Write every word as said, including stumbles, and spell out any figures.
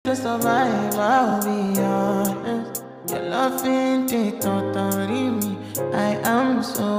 to survive, I'll be honest. Your love ain't it, totally me. I am so